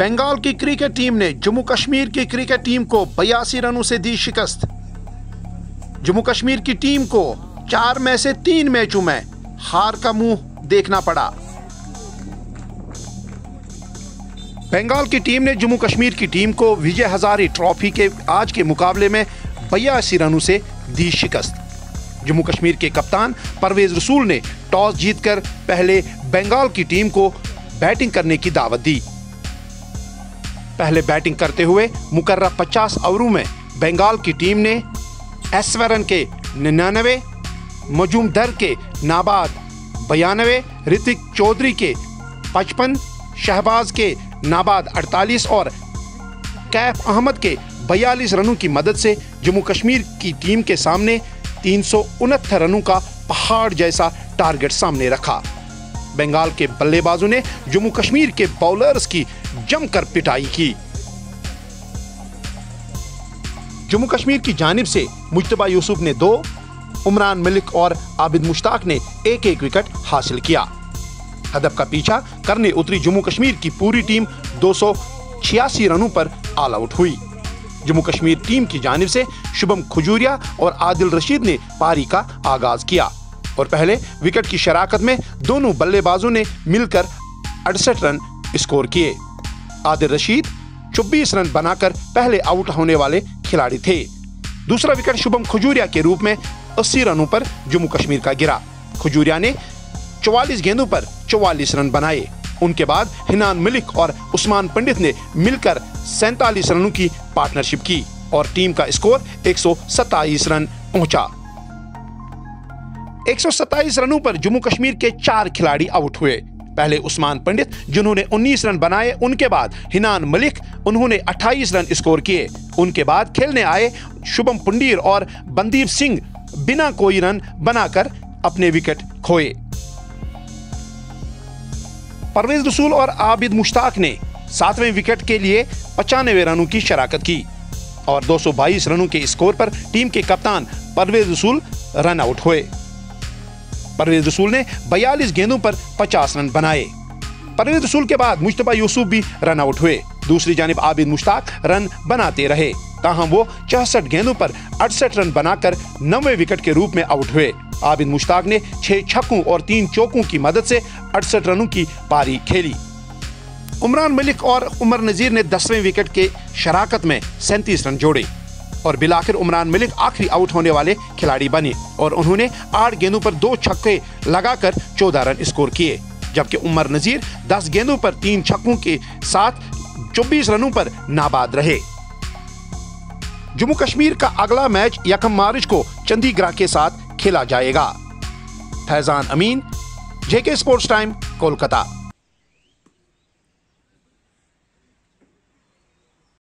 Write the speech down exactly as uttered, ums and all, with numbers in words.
बंगाल की cricket team ने जम्मू कश्मीर की क्रिकेट टीम को बयासी रनों से दी शिकस्त। जम्मू कश्मीर की टीम को चार में से तीन मैचों में हार का मुंह देखना पड़ा। बंगाल की टीम ने जम्मू कश्मीर की टीम को विजय हजारे ट्रॉफी के आज के मुकाबले में बयासी रनों से दी शिकस्त। जम्मू कश्मीर के कप्तान परवेज रसूल ने टॉस जीतकर पहले बंगाल की टीम को बैटिंग करने की दावत दी। पहले बैटिंग करते हुए मुकर्रर पचास ओवरों में बंगाल की टीम ने ऐश्वर्यन के निन्यानवे, मजूमदार के नाबाद बयानवे, ऋतिक चौधरी के पचपन, शहबाज के नाबाद अड़तालीस और कैफ अहमद के बयालीस रनों की मदद से जम्मू कश्मीर की टीम के सामने तीन सौ उनहत्तर रनों का पहाड़ जैसा टारगेट सामने रखा। बंगाल के बल्लेबाजों ने जम्मू कश्मीर के बॉलर्स की जमकर पिटाई की। जम्मू कश्मीर की जानिब से मुज्तबा यूसुफ ने दो, उमरान मलिक और आबिद मुश्ताक ने एक एक विकेट हासिल किया। हदफ का पीछा करने उतरी जम्मू कश्मीर की पूरी टीम दो सौ छियासी रनों पर ऑल आउट हुई। जम्मू कश्मीर टीम की जानिब से शुभम खुजूरिया और आदिल रशीद ने पारी का आगाज किया और पहले विकेट की शराकत में दोनों बल्लेबाजों ने मिलकर अड़सठ रन स्कोर किए। आदिल रशीद चौबीस रन बनाकर पहले आउट होने वाले खिलाड़ी थे। दूसरा विकेट शुभम खुजूरिया के रूप में अस्सी रनों पर जम्मू कश्मीर का गिरा। खुजूरिया ने चौवालीस गेंदों पर चौवालीस रन बनाए। उनके बाद हिनान मलिक और उस्मान पंडित ने मिलकर सैंतालीस रनों की पार्टनरशिप की और टीम का स्कोर एक सौ सत्ताईस रन पहुंचा। एक सौ सत्ताईस रनों पर जम्मू कश्मीर के चार खिलाड़ी आउट हुए। पहले उस्मान पंडित जिन्होंने उन्नीस रन बनाए, उनके बाद हिनान मलिक, उन्होंने अट्ठाईस रन स्कोर किए। उनके बाद खेलने आए शुभम पुंडीर और बनदीप सिंह बिना कोई रन बनाकर अपने विकेट खोए। परवेज रसूल और आबिद मुश्ताक ने सातवें विकेट के लिए पचानवे रनों की शराकत की और दो सौ बाईस रनों के स्कोर पर टीम के कप्तान परवेज रसूल रन आउट हुए। परवेज रसूल ने बयालीस गेंदों पर पचास रन बनाए। परवेज रसूल के बाद मुज्तबा यूसुफ भी रन आउट हुए। दूसरी जानिब आबिद मुश्ताक रन बनाते रहे, ताहम वो चौसठ गेंदों पर अड़सठ रन बनाकर नवे विकेट के रूप में आउट हुए। आबिद मुश्ताक ने छह छक्कों और तीन चौकों की मदद से अड़सठ रनों की पारी खेली। उमरान मलिक और उमर नजीर ने दसवें विकेट के शराकत में सैंतीस रन जोड़े और बिलाखिर उमरान मलिक आखिरी आउट होने वाले खिलाड़ी बने और उन्होंने आठ गेंदों पर दो छक्के लगाकर चौदह रन स्कोर किए, जबकि उमर नजीर दस गेंदों पर तीन छक्कों के साथ चौबीस रनों पर नाबाद रहे। जम्मू कश्मीर का अगला मैच यकम मार्च को चंडीगढ़ के साथ खेला जाएगा। Faizan Amin, JK sports time, Kolkata.